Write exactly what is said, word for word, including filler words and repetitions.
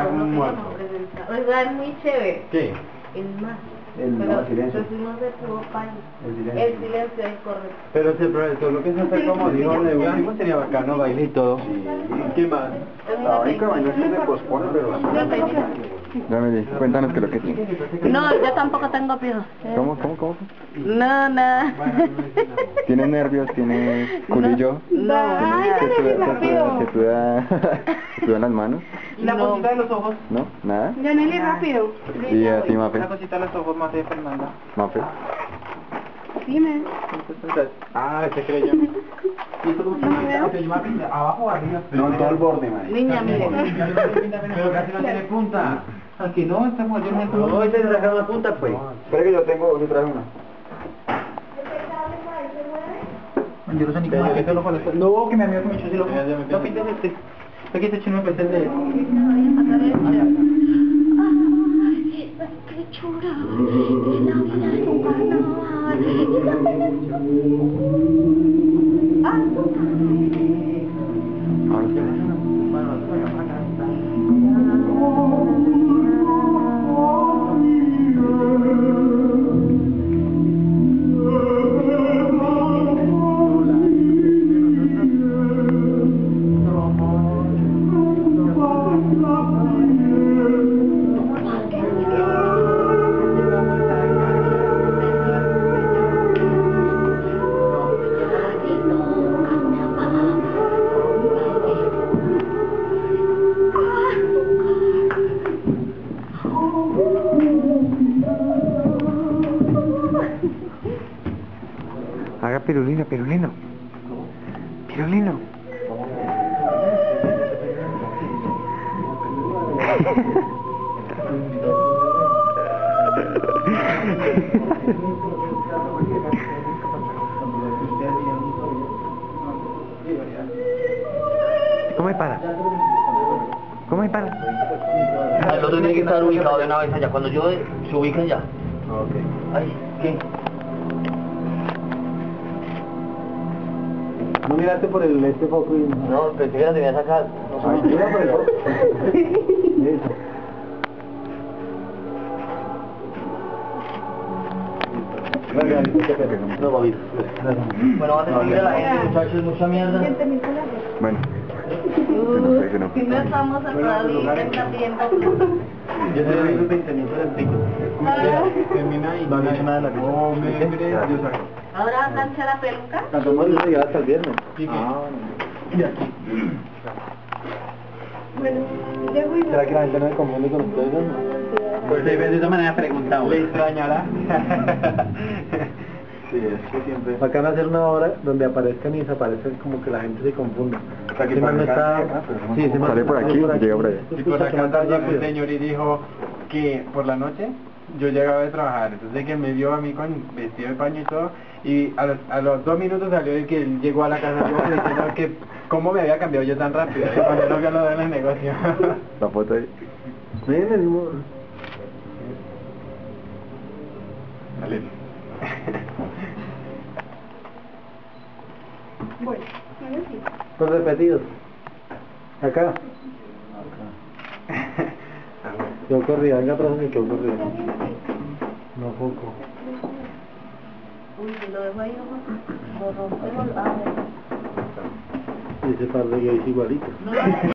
queda como muerto. O sea, es muy chévere. ¿Qué? El más. El, Pero no, el silencio. pues no se pudo parar. El silencio. El silencio es correcto. Pero si el profesor lo que se hace como dijo Neugan, sería bacano, baile y todo. Sí. ¿Qué más? La única vaina es que se pospone, pero... Dame, cuéntanos qué es lo que tiene. No, yo tampoco tengo piojos. ¿Cómo, cómo, cómo? No, nada. ¿Tienes nervios? ¿Tienes culillo? No, Ay, ¿Se dale suda, se rápido. suda, se suda, se sudan las manos? La No. cosita de los ojos. ¿No? ¿Nada? Yaneli, rápido. Y así, Mafe. La cosita de los ojos más de Fernanda. Mafe. Dime. Ah, ese creyó. ¿Y esto cómo No me veo. se llama? ¿Abajo o arriba? No, todo el borde, man. Niña, mire. Pero casi no tiene punta. Aquí no, esta mujer no No, hoy se sacaron la punta, pues. Espera que yo tengo, yo traje una. Yo no sé ni cómo es que se lo falta. No, que mi amigo me echó si lo No, pintas este. Aquí este chino me pensé el de... Qué chula. La vida es un carnaval. Y la pena es Haga pirulino, pirulino. Pirulino. ¿Cómo es para? ¿Cómo es para? El otro tiene que estar ubicado de una vez allá. Cuando yo se ubiquen ya. Ok. Ay, ¿qué? ¿No miraste por el este foco y...? No, pensé que la tenías acá. No Ay, sé. mira por el foco. Eso. No, papi. Bueno, va a tener que ir a la gente, muchachos, mucha mierda. Bueno. No sé, que no. Si no estamos atrasados, está tiempo. Yo sé que el pensamiento del pico. Termina y no han hecho nada de la vida. Oh, me Dios sabe. Ahora cancha la peluca. Cantamos el día hasta el viernes. Ah, y aquí. Bueno, llego y ¿Será que la gente no me confunde con ustedes? Pues de esa manera preguntado. ¿Le extrañará? Sí, es que siempre... Bacán hacer una hora donde aparezcan y desaparecen, como que la gente se confunda. O sea, que Ese man no para está... acá, pero no Sí, ese man sale por sale aquí y llega por allá. Y por acá también un señor y dijo que por la noche yo llegaba de trabajar, entonces que me vio a mí con vestido de paño y todo, y a los, a los dos minutos salió el que él llegó a la casa yo diciendo que cómo me había cambiado yo tan rápido, y cuando no vio lo de los negocios. La foto ahí. Miren el mismo... Dale. bueno, bueno, sí. Los repetidos. Acá. Yo corría, venga atrás de mí que yo corría. No poco. Uy, si lo dejo ahí, lo rompemos. Ah, Y ese par de gays igualitos. no.